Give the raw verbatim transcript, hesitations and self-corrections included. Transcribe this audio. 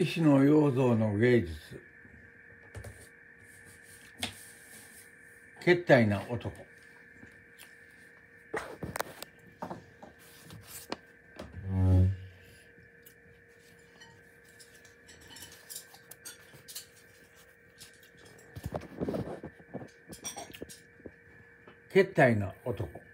石野陽三の芸術。けったいな男。けったいな男。